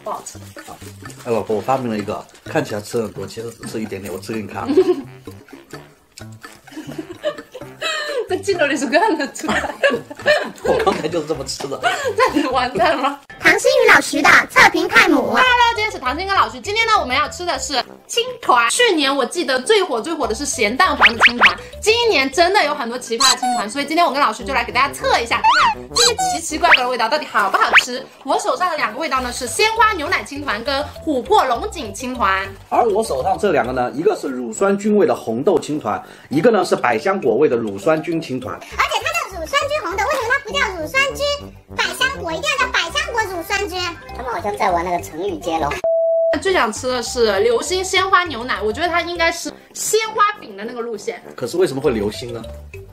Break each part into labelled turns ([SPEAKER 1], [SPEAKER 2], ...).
[SPEAKER 1] 不好吃。
[SPEAKER 2] 哎，老婆，我发明了一个，看起来吃很多，其实只吃一点点，我吃给你看。
[SPEAKER 1] 在镜头里是看得出来。
[SPEAKER 2] 我刚才就是这么吃的。
[SPEAKER 1] 那你完蛋了。
[SPEAKER 3] 唐心宇老师的测评泰姆。
[SPEAKER 1] Hello， 今天是唐心跟老师。今天呢，我们要吃的是青团。去年我记得最火的是咸蛋黄的青团，今年真的有很多奇葩的青团，所以今天我跟老师就来给大家测一下，看看这些奇怪的味道到底好不好吃。我手上的2个味道呢是鲜花牛奶青团跟琥珀龙井青团，
[SPEAKER 2] 而我手上这2个呢，一个是乳酸菌味的红豆青团，一个呢是百香果味的乳酸菌青团。
[SPEAKER 3] 而且它的乳酸菌红豆为什么它不叫乳酸菌百香果，一定要叫百香果乳酸菌？他们好像在玩那个成语接龙。
[SPEAKER 1] 最想吃的是流心鲜花牛奶，我觉得它应该是鲜花饼的那个路线。
[SPEAKER 2] 可是为什么会流心呢？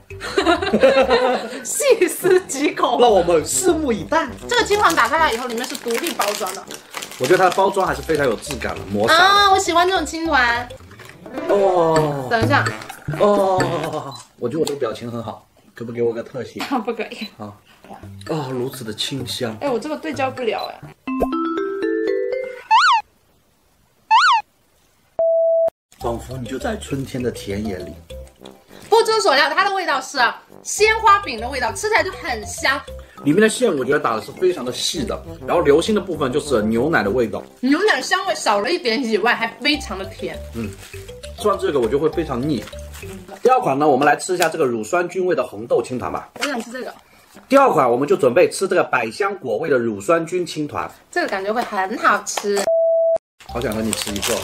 [SPEAKER 1] 细思极恐，
[SPEAKER 2] 让我们拭目以待。
[SPEAKER 1] 这个青团打开来以后，里面是独立包装的。
[SPEAKER 2] 我觉得它的包装还是非常有质感的，磨砂
[SPEAKER 1] 啊，我喜欢这种青团。
[SPEAKER 2] 哦，
[SPEAKER 1] 等一下，
[SPEAKER 2] 哦，我觉得我这个表情很好，可不可以给我个特写？
[SPEAKER 1] 不可以。
[SPEAKER 2] 啊，哦，如此的清香。
[SPEAKER 1] 哎，我这个对焦不了哎。
[SPEAKER 2] 仿佛你就在春天的田野里。
[SPEAKER 1] 不出所料，它的味道是鲜花饼的味道，吃起来就很香。
[SPEAKER 2] 里面的馅我觉得打的是非常的细的，然后流心的部分就是牛奶的味道，
[SPEAKER 1] 牛奶的香味少了一点以外，还非常的甜。
[SPEAKER 2] 吃完这个我就会非常腻。第2款呢，我们来吃一下这个乳酸菌味的红豆青团吧。
[SPEAKER 1] 我想吃这个。
[SPEAKER 2] 第2款我们就准备吃这个百香果味的乳酸菌青团，
[SPEAKER 1] 这个感觉会很好吃。
[SPEAKER 2] 好想和你吃一个。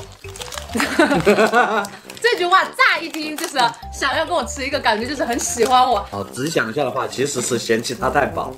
[SPEAKER 1] 这句话乍一听就是想要跟我吃一个，感觉就是很喜欢我。
[SPEAKER 2] 好，仔细想一下的话，其实是嫌弃它太饱。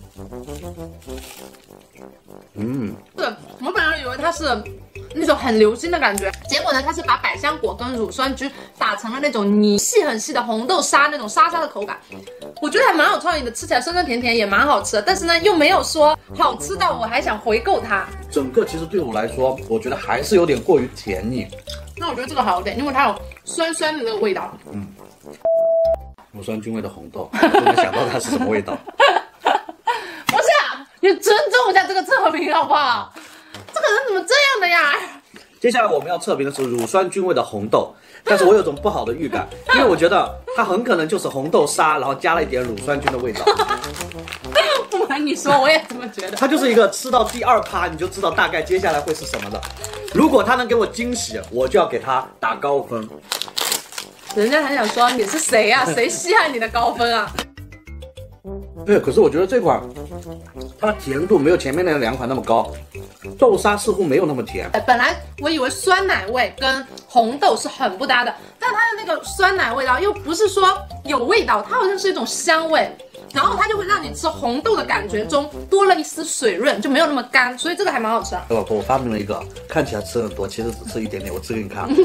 [SPEAKER 1] 对，我本来以为它是那种很流心的感觉，结果呢，它是把百香果跟乳酸菌打成了那种很细的红豆沙那种沙沙的口感，我觉得还蛮有创意的，吃起来酸酸甜甜也蛮好吃的，但是呢又没有说好吃到我还想回购它。
[SPEAKER 2] 整个其实对我来说，我觉得还是有点过于甜腻。
[SPEAKER 1] 那我觉得这个好一点，因为它有酸酸的那个味道。
[SPEAKER 2] 乳酸菌味的红豆，我没想到它是什么味道。
[SPEAKER 1] 不是啊，你尊重一下这个测评好不好？这个人怎么这样的呀？
[SPEAKER 2] 接下来我们要测评的是乳酸菌味的红豆，但是我有种不好的预感，因为我觉得它很可能就是红豆沙，然后加了一点乳酸菌的味道。
[SPEAKER 1] 不瞒你说，我也这么觉得。
[SPEAKER 2] 它就是一个吃到第2趴你就知道大概接下来会是什么的。如果它能给我惊喜，我就要给它打高分。
[SPEAKER 1] 人家还想说你是谁呀？谁稀罕你的高分啊？
[SPEAKER 2] 对，可是我觉得这款它的甜度没有前面那2款那么高，豆沙似乎没有那么甜。
[SPEAKER 1] 本来我以为酸奶味跟红豆是很不搭的，但它的那个酸奶味道又不是说有味道，它好像是一种香味，然后它就会让你吃红豆的感觉中多了一丝水润，就没有那么干，所以这个还蛮好吃的。
[SPEAKER 2] 老婆，我发明了一个，看起来吃很多，其实只吃一点点，我吃给你看。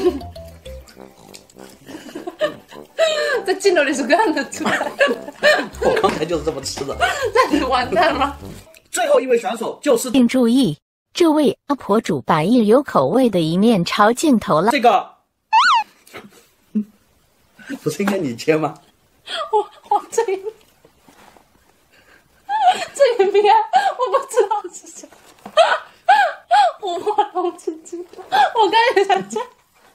[SPEAKER 1] 在镜头里是看得出来。
[SPEAKER 2] 我刚才就是这么吃的。
[SPEAKER 1] 那你完蛋了。
[SPEAKER 2] 最后一位选手就是
[SPEAKER 4] 并注意，这位阿婆主把一有口味的一面朝镜头了。
[SPEAKER 2] 这个，不是应该你切吗？
[SPEAKER 1] 我这一面我不知道是什么。琥珀龙井青团，我刚才也想讲。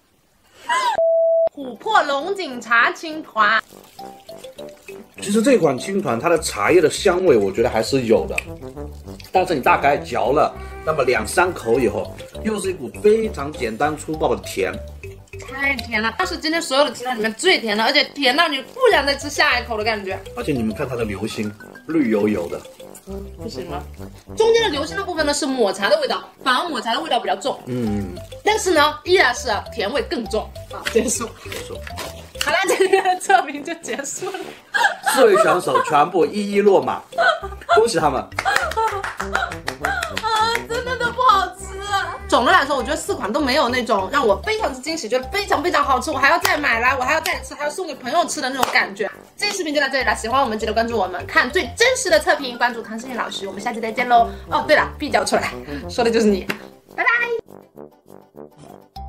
[SPEAKER 1] 琥珀龙井茶青团，
[SPEAKER 2] 其实这款青团它的茶叶的香味，我觉得还是有的，但是你大概嚼了那么2、3口以后，又是一股非常简单粗暴的甜。
[SPEAKER 1] 太甜了，它是今天所有的青团里面最甜的，而且甜到你不想再吃下一口的感觉。
[SPEAKER 2] 而且你们看它的流心，绿油油的。
[SPEAKER 1] 不行吗？中间的流心的部分呢是抹茶的味道，反而抹茶的味道比较重。但是呢依然是甜味更重。好，结束。好了，今天的测评就结束了。
[SPEAKER 2] 4位选手全部一一落马，恭喜他们。
[SPEAKER 1] 真的都不好吃。总的来说，我觉得4款都没有那种让我非常之惊喜，觉得非常非常好吃，我还要再买来，我还要再吃，还要送给朋友吃的那种感觉。这期视频就到这里了，喜欢我们记得关注我们，看最真实的测评，关注唐心宇老师，我们下期再见喽。哦，对了，必交出来，说的就是你，拜拜。